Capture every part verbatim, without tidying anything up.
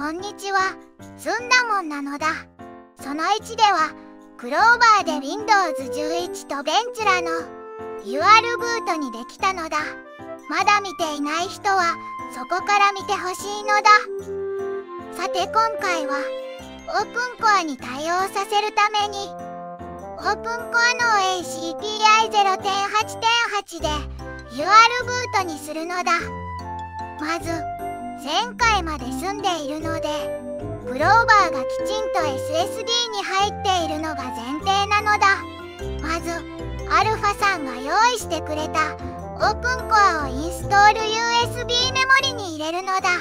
こんにちは、ずんだもんなのだ。そのいちでは、クローバーで ウィンドウズじゅういち とベンチュラの ユーアール ブートにできたのだ。まだ見ていない人はそこから見てほしいのだ。さて今回はオープンコアに対応させるためにオープンコアの エーシーピーアイゼロてんはちてんはち で ユーアール ブートにするのだ。まず前回まで済んでいるのでクローバーがきちんと エスエスディー に入っているのが前提なのだ。まずアルファさんが用意してくれたオープンコアをインストール ユーエスビー メモリに入れるのだ。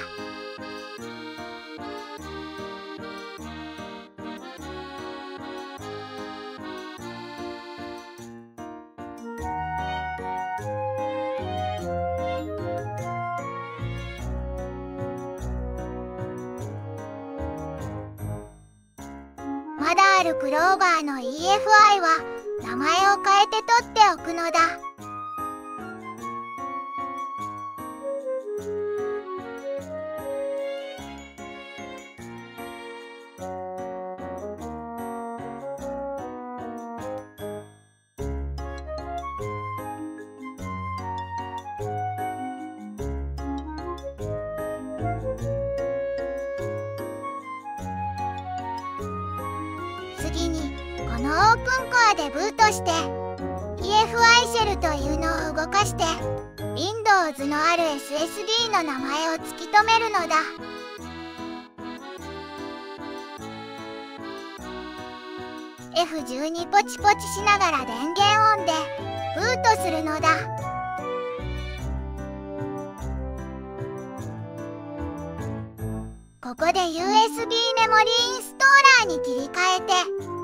まだあるクローバーの イーエフアイ は名前を変えて取っておくのだ。次にこのオープンコアでブートして イーエフアイ シェルというのを動かして ウィンドウズ のある エスエスディー の名前を突き止めるのだ。エフじゅうに ポチポチしながら電源オンでブートするのだ。ここで ユーエスビー メモリインストーラーに切り替えて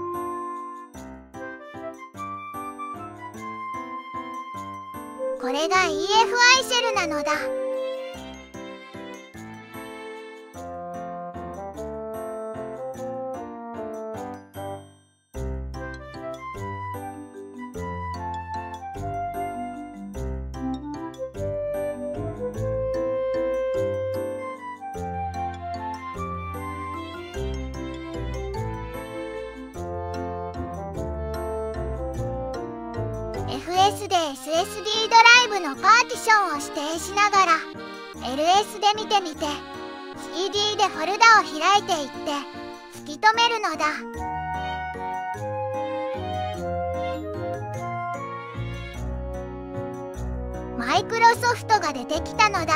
これが イーエフアイ シェルなのだ。エフエス で エスエスディー ドライブのパーティションを指定しながら エルエス で見てみて シーディー でフォルダを開いていって突き止めるのだ。マイクロソフトが出てきたのだ。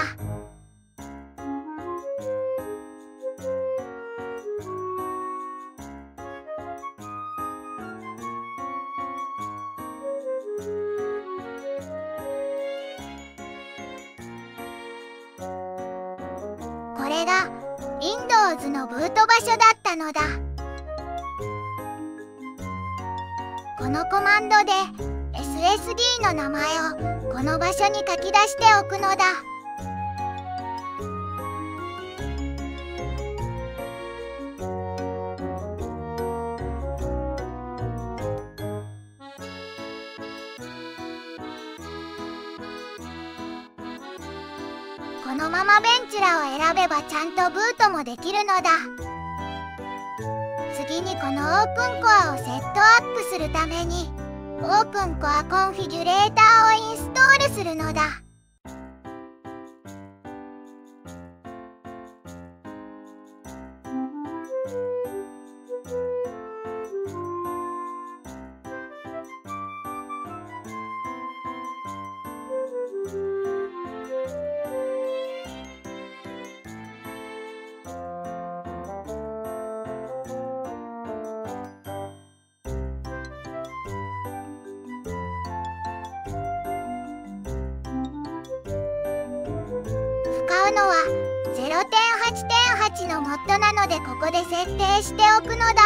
これが ウィンドウズ のブート場所だったのだ。このコマンドで エスエスディー の名前をこの場所に書き出しておくのだ。このままベンチュラを選べばちゃんとブートもできるのだ。次にこのオープンコアをセットアップするためにオープンコアコンフィギュレーターをインストールするのだ。使うのは ゼロてんはちてんはち のモッドなのでここで設定しておくのだ。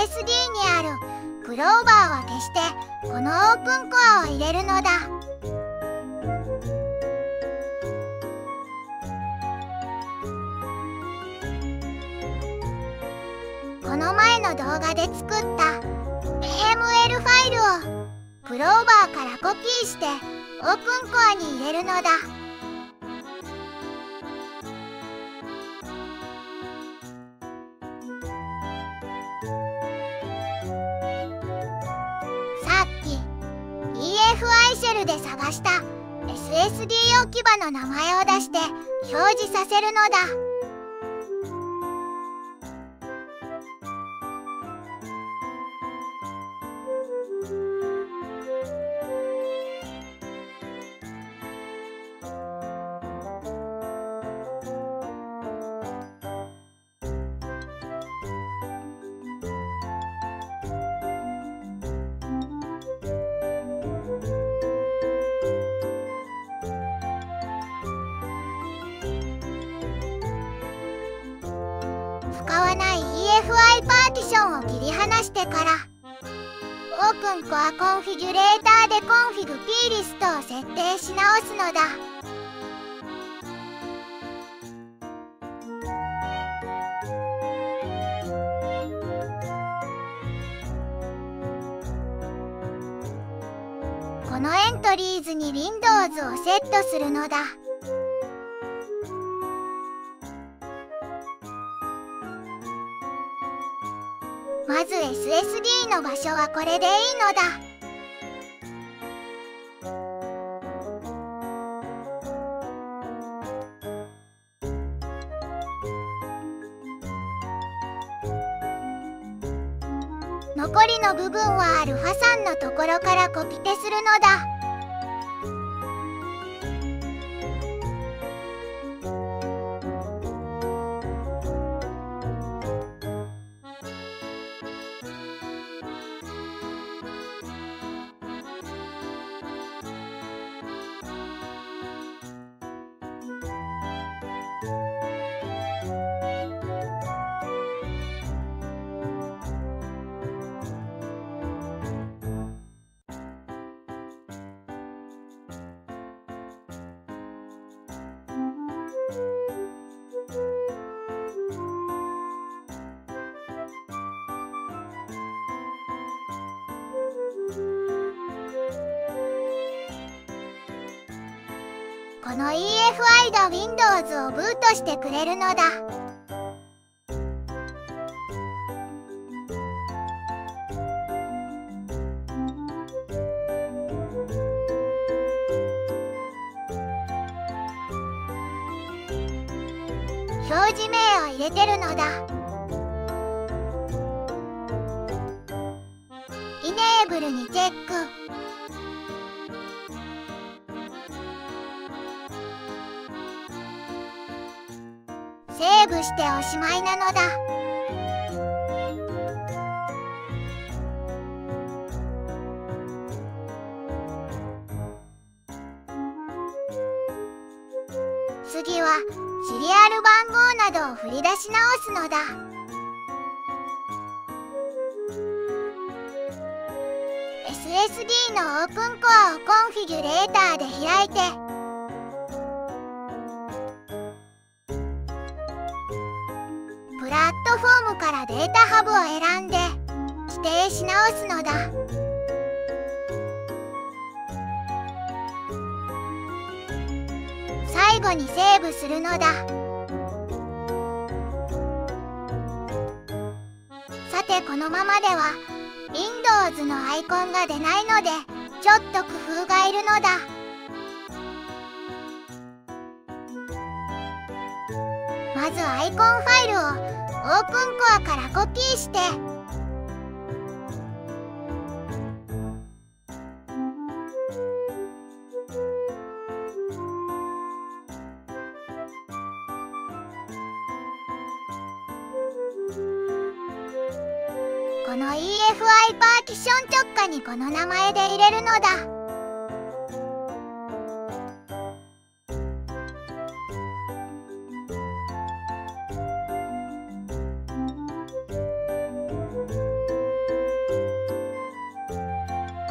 エスディー にあるクローバーは消してこのオープンコアを入れるのだ。この前の動画で作った エムエル ファイルをクローバーからコピーしてオープンコアに入れるのだ。さっき イーエフアイ シェルで探した エスエスディー 置き場の名前を出して表示させるのだ。使わない イーエフアイ パーティションを切り離してからオープンコアコンフィギュレーターでコンフィグ P リストを設定し直すのだ。このエントリーズに Windows をセットするのだ。まず エスエスディー の場所はこれでいいのだ。残りの部分はアルファさんのところからコピペするのだ。この イーエフアイ が Windows をブートしてくれるのだ。表示名を入れてるのだ。イネーブルにチェック。セーブしておしまいなのだ。次はシリアル番号などを振り出し直すのだ。エスエスディー のオープンコアをコンフィギュレーターで開いてプラットフォームからデータハブを選んで指定し直すのだ。最後にセーブするのだ。さてこのままでは Windows のアイコンが出ないのでちょっと工夫がいるのだ。まずアイコンファイルをオープンコアからコピーしてこの イーエフアイ パーティション直下にこの名前で入れるのだ。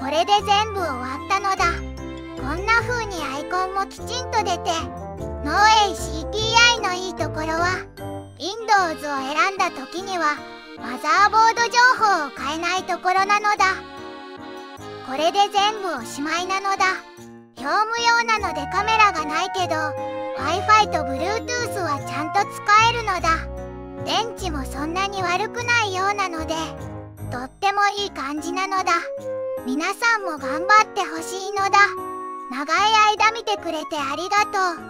れで全部終わったのだ。こんな風にアイコンもきちんと出て、ノーエーシーティーアイ のいいところは、Windows を選んだ時にはマザーボード情報を変えないところなのだ。これで全部おしまいなのだ。業務用なのでカメラがないけど Wi-Fi と Bluetooth はちゃんと使えるのだ。電池もそんなに悪くないようなのでとってもいい感じなのだ。皆さんも頑張ってほしいのだ。長い間見てくれてありがとう。